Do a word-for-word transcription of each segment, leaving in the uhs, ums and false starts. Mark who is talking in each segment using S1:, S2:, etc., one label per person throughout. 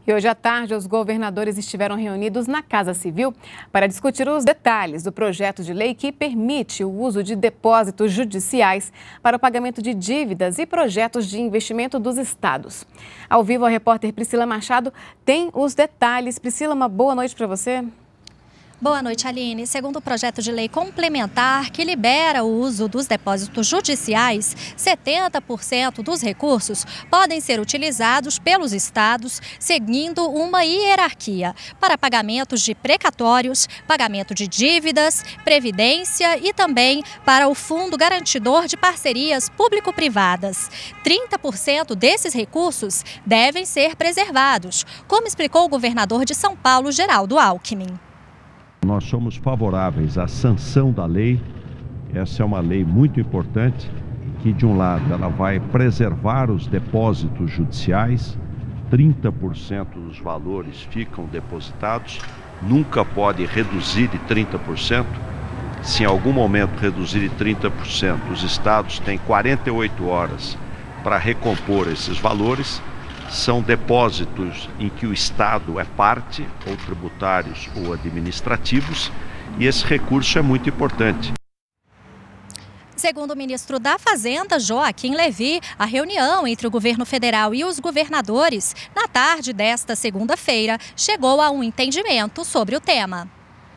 S1: E hoje à tarde, os governadores estiveram reunidos na Casa Civil para discutir os detalhes do projeto de lei que permite o uso de depósitos judiciais para o pagamento de dívidas e projetos de investimento dos estados. Ao vivo, a repórter Priscila Machado tem os detalhes. Priscila, uma boa noite para você.
S2: Boa noite, Aline. Segundo o projeto de lei complementar que libera o uso dos depósitos judiciais, setenta por cento dos recursos podem ser utilizados pelos estados seguindo uma hierarquia para pagamentos de precatórios, pagamento de dívidas, previdência e também para o Fundo Garantidor de Parcerias Público-Privadas. trinta por cento desses recursos devem ser preservados, como explicou o governador de São Paulo, Geraldo Alckmin.
S3: Nós somos favoráveis à sanção da lei. Essa é uma lei muito importante, que de um lado ela vai preservar os depósitos judiciais, trinta por cento dos valores ficam depositados, nunca pode reduzir de trinta por cento. Se em algum momento reduzir de trinta por cento, os estados têm quarenta e oito horas para recompor esses valores. São depósitos em que o Estado é parte, ou tributários ou administrativos, e esse recurso é muito importante.
S2: Segundo o ministro da Fazenda, Joaquim Levy, a reunião entre o governo federal e os governadores, na tarde desta segunda-feira, chegou a um entendimento sobre o tema.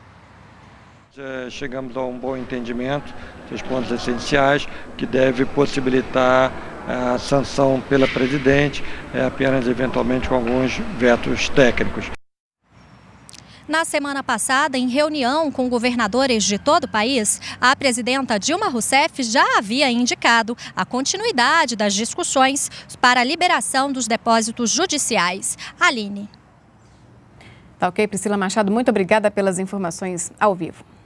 S4: Chegamos a um bom entendimento dos pontos essenciais, que deve possibilitar a sanção pela presidente, é apenas eventualmente com alguns vetos técnicos.
S2: Na semana passada, em reunião com governadores de todo o país, a presidenta Dilma Rousseff já havia indicado a continuidade das discussões para a liberação dos depósitos judiciais. Aline.
S1: Tá ok, Priscila Machado, muito obrigada pelas informações ao vivo.